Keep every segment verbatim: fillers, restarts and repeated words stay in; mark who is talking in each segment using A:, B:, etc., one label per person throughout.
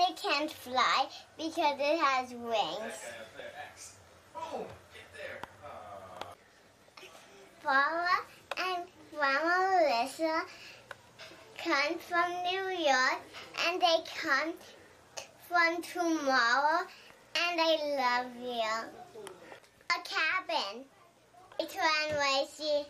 A: it can't fly because it has wings. Paula and Grandma Melissa come from New York, and they come from tomorrow, and I love you. A cabin. It's one Lacey.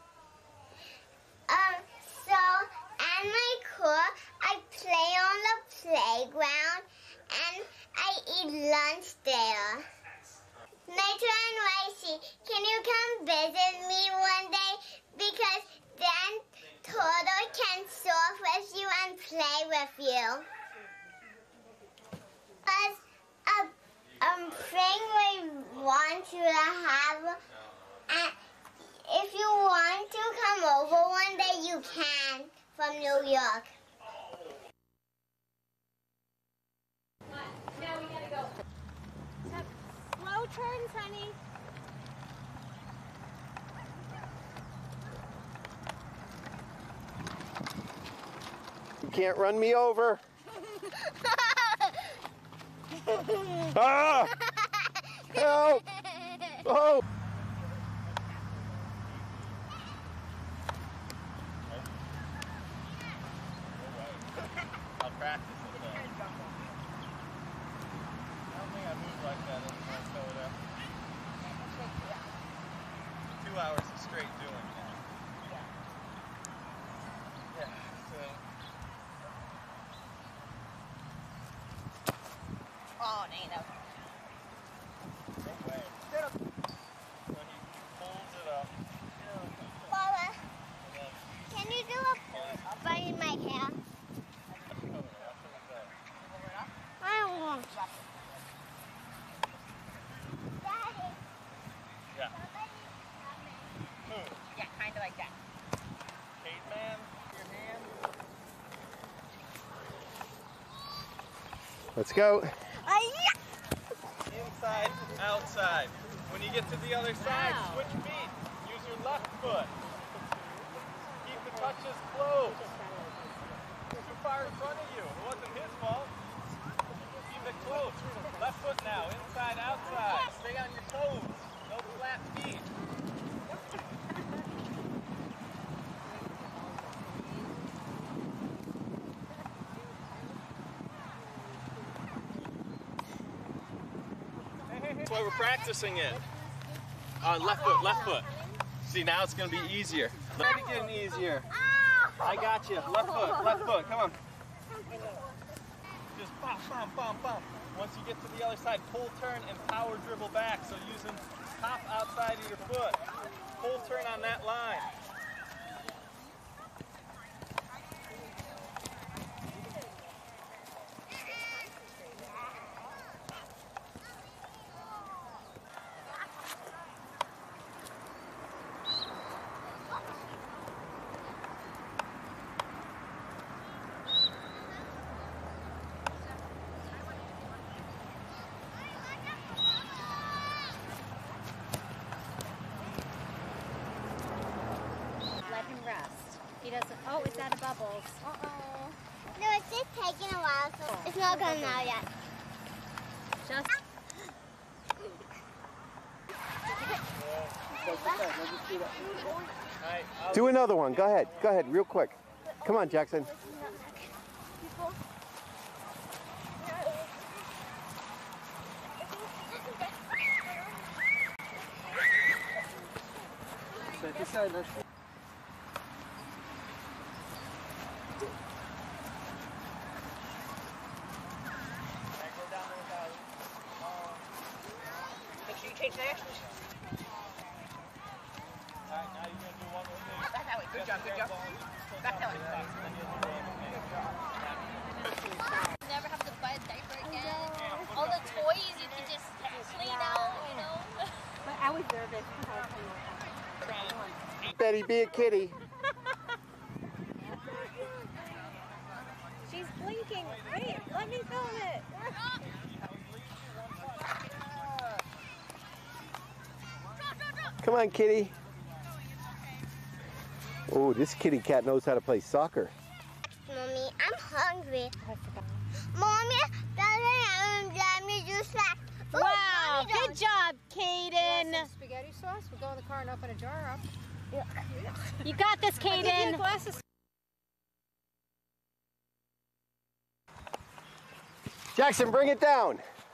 A: Um, so, at my core, I play on the playground, and I eat lunch there. Nature and Lacey, can you come visit me one day? Because then Toto can surf with you and play with you. As a um, thing we want you to have, and if you want to come over one day, you can, from New York.
B: Now we gotta go. Slow turns, honey.
C: You can't run me over. Ah! Help! Oh!
D: I'll practice it though. I don't think I moved like that in Minnesota. Two hours of straight doing that. Yeah, so.
B: Oh, Nano.
D: No way. So he pulls it up.
A: Paula, can you do a bite in my hair? I don't want to. Daddy.
D: Yeah.
B: Yeah, kind of like that.
D: Caveman, your hand.
C: Let's go.
D: Inside, outside. When you get to the other side,
B: Wow.
D: switch feet. Use your left foot. Keep the touches close. Too far in front of you. It wasn't his fault. Keep it close. Left foot now. Inside, outside. Stay on your toes. No flat feet. That's why we're practicing it. Uh, left foot, left foot. See, now it's going to be easier. Let it get easier. I got you. Left foot, left foot. Come on. Just bump, bump, bump, bump. Once you get to the other side, pull, turn, and power dribble back. So using top outside of your foot. Pull, turn on that line.
B: Let him rest. He doesn't. Oh, it's out of bubbles. Uh oh.
A: No, it's just taking a while, so it's not going out yet.
B: Just.
D: Right,
C: Do another one. Go ahead. Go ahead, real quick. Come on, Jackson.
B: Make sure you change directions.
D: Alright, now you're going to do one more thing.
B: Back that way. Good job. Good job. Back that way.
E: Never have to buy a diaper again. All the toys you can just clean out, you know.
B: But I was nervous.
C: Betty, be a kitty.
B: She's blinking. Wait, let me film it.
C: Come on, kitty. Oh, this kitty cat knows how to play soccer.
A: Mommy, I'm hungry. Mommy,
B: us. We'll go in the car and open a jar up. Yeah. You got this, Kaden. Glasses.
C: Jackson, bring it down.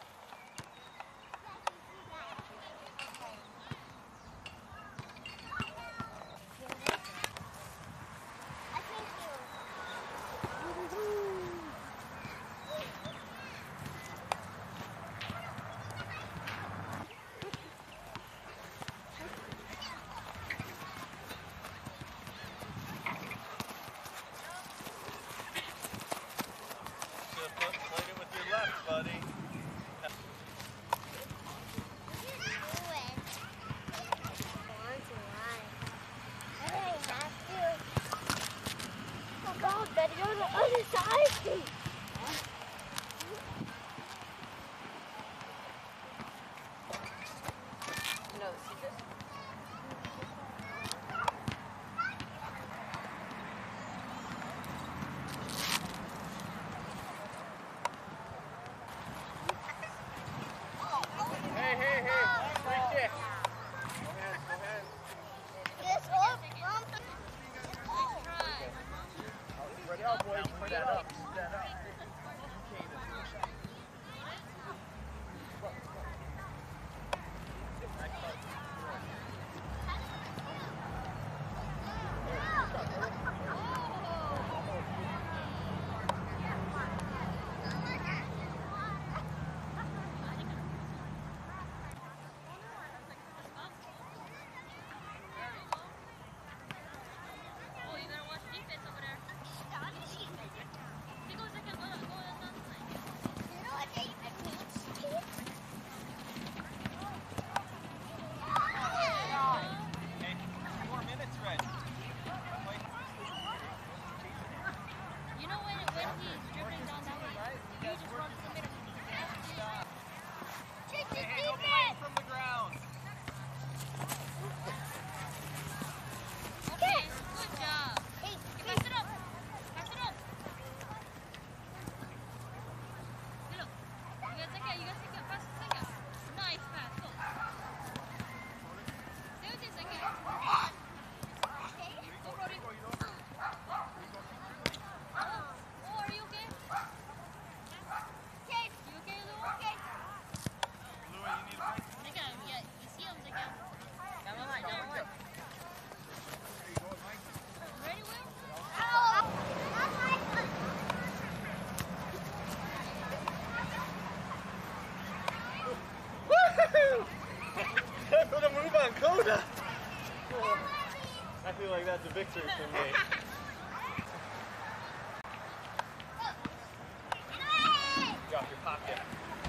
D: Coda! I feel like that's a victory for me. Drop your pocket.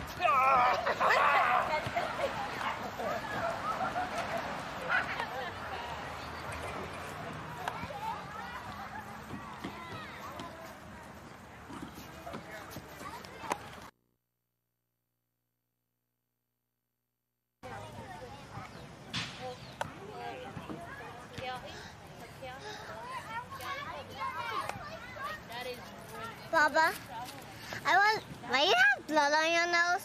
A: Baba, I want, why you have blood on your nose?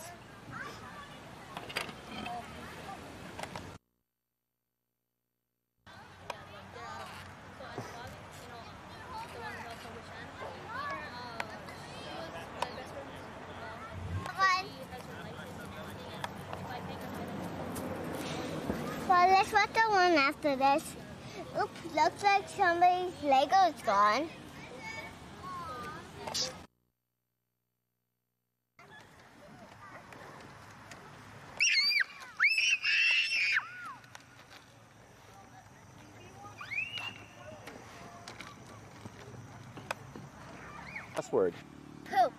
A: Well, let's watch the one after this. Oops, looks like somebody's Lego is gone.
C: Password.
A: Poop.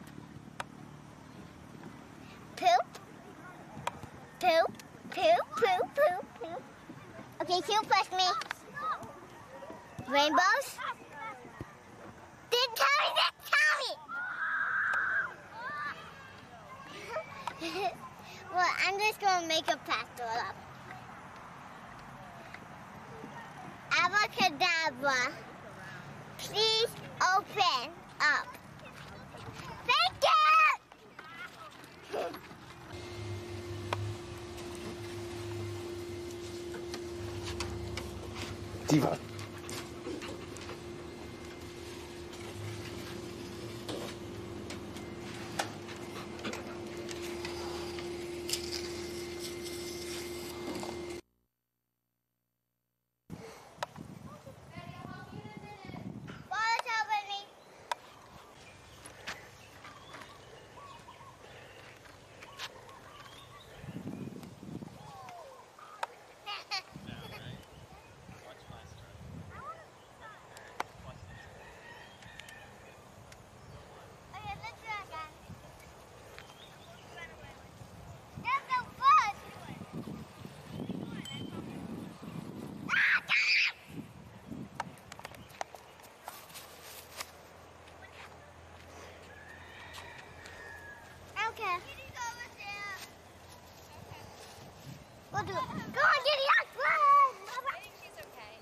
A: Poop. Poop. Poop. Poop. Poop. Poop. Okay, can you press me? Rainbows? Then tell me that, tell me! Well, I'm just going to make a password up. Abracadabra. Please open up. Thank you!
C: Diva.
A: Wallace, help me. Okay, let's do it again. There's no bus. Ah, got it! Okay. We'll do it. Go on, Kitty, let's run!
B: I think she's okay.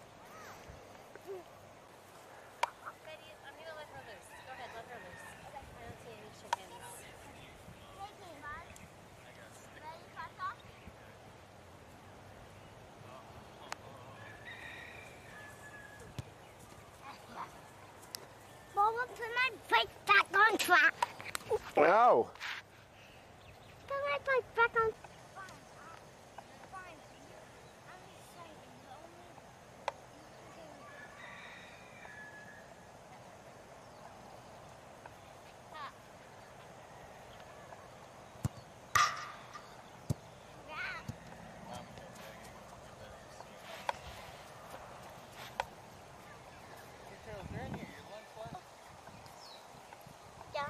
B: Betty, I'm gonna let her loose. Go ahead, let her loose. I don't see any chickens.
A: Mama, put my bike back on track.
C: Wow.
A: Put my bike back on. Yeah.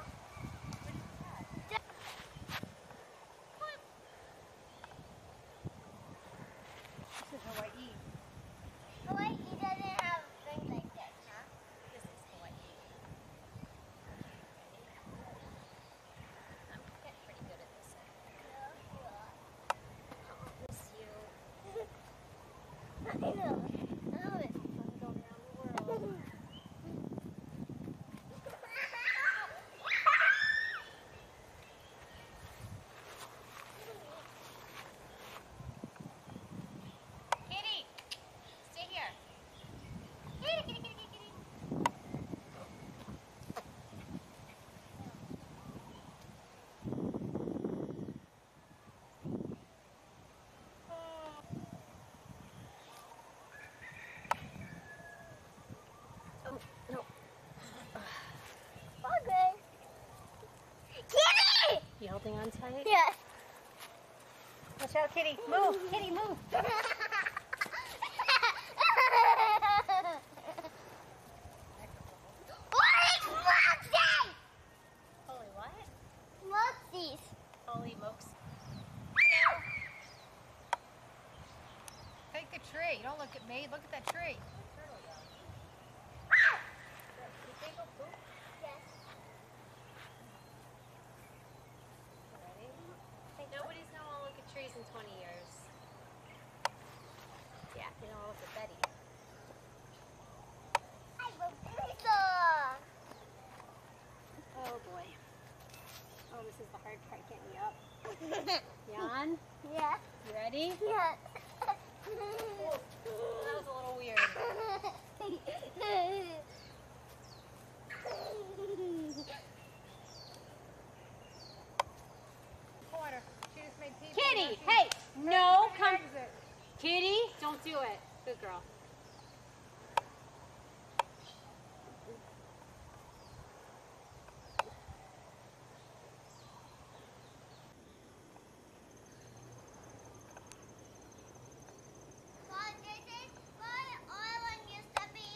B: This is Hawaii.
A: Hawaii doesn't have things like this, huh?
B: This is Hawaii. I'm getting pretty good at this. I'll miss you.
A: I know. I know it.
B: I'm going around the world. Kitty, stay here. Kitty, kitty, kitty, kitty, kitty. Oh, no.
A: Okay. Kitty!
B: You holding on tight?
A: Yes.
B: Watch out, Kitty. Move. Kitty, move.
A: What is Moxie?
B: Holy what?
A: Moxies.
B: Holy mokes. Take the tree. Don't look at me. Look at that tree. Nobody's gonna want to look at trees in twenty years. Yeah, you don't want to look at Betty.
A: I will pizza.
B: Oh boy. Oh, this is the hard part getting you up. Jan,
A: Yes.
B: you ready?
A: Yes.
B: That was a little weird. Water. She just made pee. Kitty, hey, no, come. Kitty, don't do it. Good girl.
A: Mom, this is what Island used to be.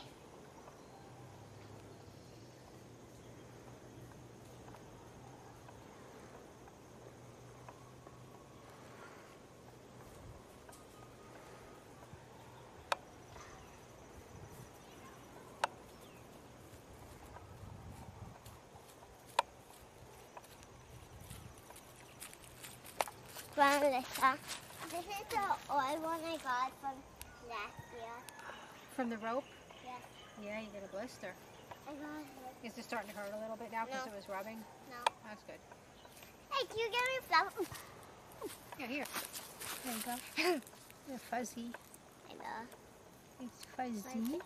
A: From Lisa. This is the old one I got from last year.
B: From the rope?
A: Yes.
B: Yeah, you get a blister.
A: I got it.
B: Is it starting to hurt a little bit now because
A: No.
B: it was rubbing?
A: No.
B: That's good.
A: Hey, can you give me flour?
B: Yeah, here. There you go. You're fuzzy.
A: I know.
B: It's fuzzy.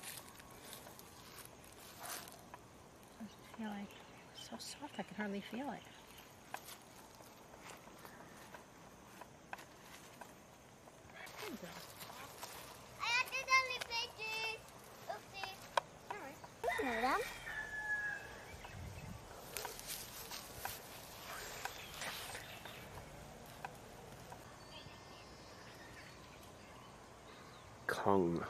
B: I feel like it's so soft I can hardly feel it. Good girl.
A: I accidentally played this. Oopsie.
B: Alright.
A: You know them?
C: Kong.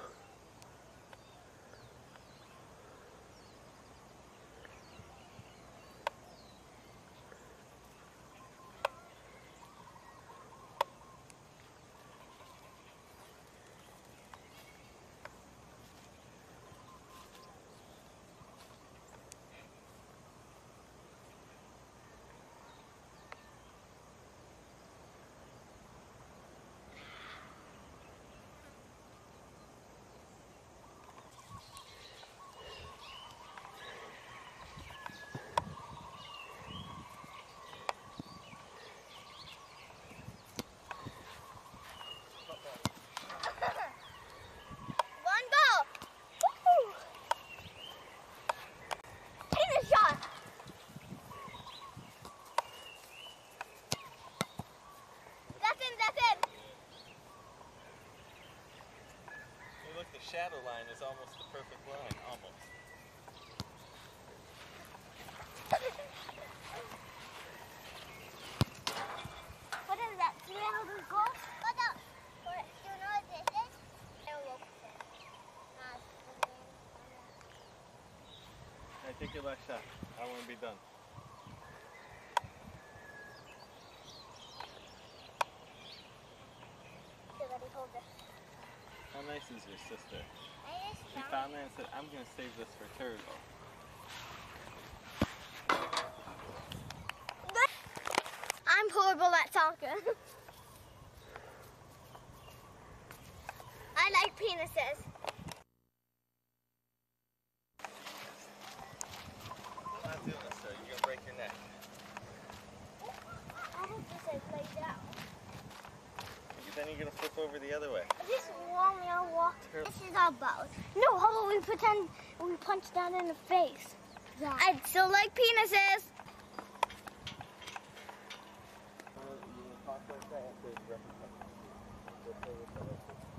A: One goal. Woo! Take the shot. That's in, that's in.
D: Hey, look, the shadow line is almost the perfect line. Almost.
A: What is that? Do you know how to go? What the? What, do you know what this is? I don't know. Ah,
D: Hey, take your last shot. I want to be done.
A: okay, ready, hold this.
D: How nice is your sister?
A: I just
D: She found it and said, I'm going to save this for Turtle.
A: I'm horrible at soccer. I like penises.
D: I'm not doing this, sir. You're going to break your neck.
A: I hope this is laid down.
D: Then you're going to flip over the other way.
A: If this want me, I'll walk. This is our boat. No, how about we pretend we punch that in the face? Yeah. I still like penises.
D: You want to talk like that?